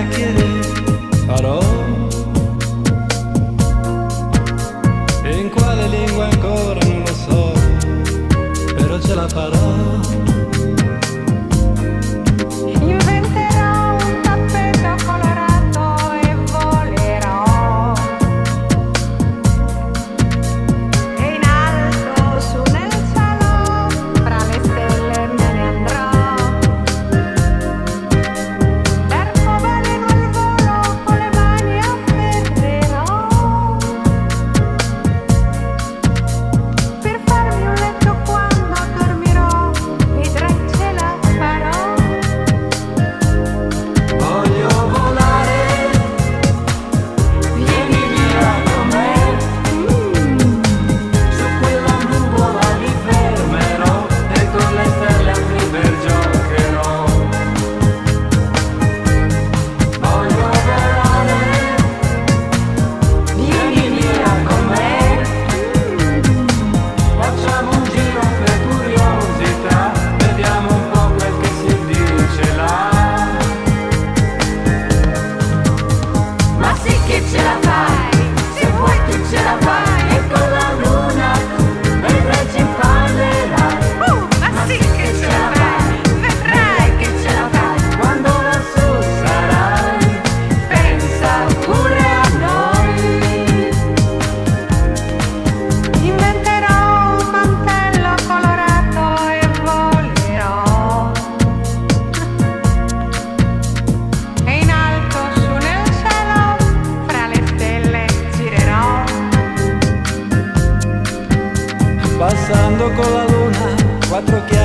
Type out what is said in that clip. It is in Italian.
chiacchiere farò. E in quale lingua ancora non lo so, però ce la farò. Inventerò un tappeto colorato e volerò. E in alto su nel cielo, fra le stelle me ne andrò. L'arcobaleno al volo con le mani afferrerò. Per farmi un letto quando dormirò, vedrai ce la farò. Voglio volare, vieni via con me. Su quella nuvola mi fermerò e con le stelle al river giocherò. Voglio volare, vieni via con me. Facciamo un giro per curiosità, vediamo un po' quel che si dice là. Ma sì che ce la fai, se vuoi tu ce la fai, e con la luna vedrai ci parlerai. Ma sì che ce la fai, vedrai che ce la fai, Quando lassù sarai, pensa pure a noi. Inventerò un mantello colorato e volerò. E in alto su nel cielo, fra le stelle girerò. passando con la luna, quattro chiacchiere